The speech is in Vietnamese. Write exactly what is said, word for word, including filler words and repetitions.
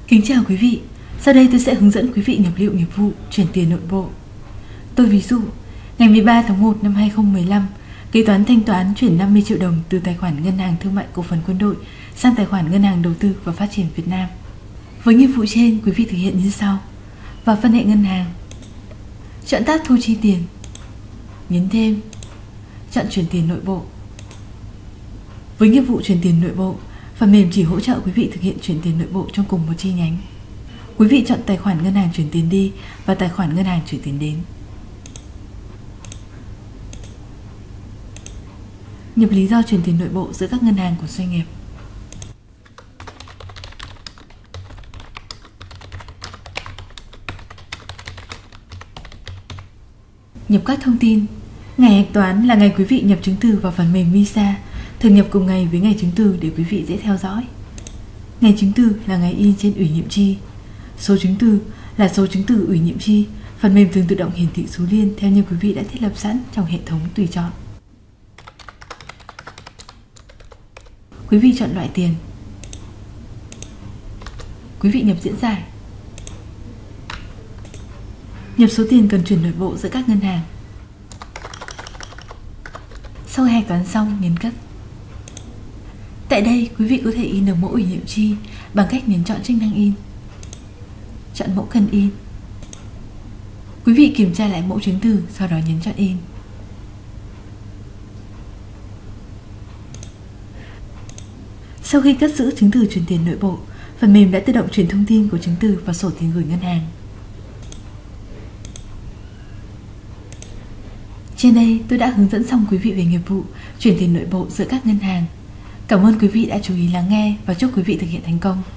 Kính chào quý vị, sau đây tôi sẽ hướng dẫn quý vị nhập liệu nghiệp vụ chuyển tiền nội bộ. Tôi ví dụ, ngày mười ba tháng một năm hai nghìn không trăm mười lăm, kế toán thanh toán chuyển năm mươi triệu đồng từ tài khoản Ngân hàng Thương mại Cổ phần Quân đội sang tài khoản Ngân hàng Đầu tư và Phát triển Việt Nam. Với nghiệp vụ trên, quý vị thực hiện như sau. Vào phân hệ ngân hàng, chọn tab thu chi tiền, nhấn thêm, chọn chuyển tiền nội bộ. Với nghiệp vụ chuyển tiền nội bộ, phần mềm chỉ hỗ trợ quý vị thực hiện chuyển tiền nội bộ trong cùng một chi nhánh. Quý vị chọn tài khoản ngân hàng chuyển tiền đi và tài khoản ngân hàng chuyển tiền đến. Nhập lý do chuyển tiền nội bộ giữa các ngân hàng của doanh nghiệp. Nhập các thông tin. Ngày hạch toán là ngày quý vị nhập chứng từ vào phần mềm Visa, thường nhập cùng ngày với ngày chứng từ để quý vị dễ theo dõi. Ngày chứng từ là ngày in trên ủy nhiệm chi. Số chứng từ là số chứng từ ủy nhiệm chi. Phần mềm thường tự động hiển thị số liên theo như quý vị đã thiết lập sẵn trong hệ thống tùy chọn. Quý vị chọn loại tiền. Quý vị nhập diễn giải. Nhập số tiền cần chuyển nội bộ giữa các ngân hàng. Sau khi hạch toán xong, nhấn cất. Tại đây, quý vị có thể in được mẫu ủy nhiệm chi bằng cách nhấn chọn chức năng in. Chọn mẫu cần in. Quý vị kiểm tra lại mẫu chứng từ, sau đó nhấn chọn in. Sau khi cất giữ chứng từ chuyển tiền nội bộ, phần mềm đã tự động chuyển thông tin của chứng từ vào sổ tiền gửi ngân hàng. Trên đây tôi đã hướng dẫn xong quý vị về nghiệp vụ chuyển tiền nội bộ giữa các ngân hàng. Cảm ơn quý vị đã chú ý lắng nghe và chúc quý vị thực hiện thành công.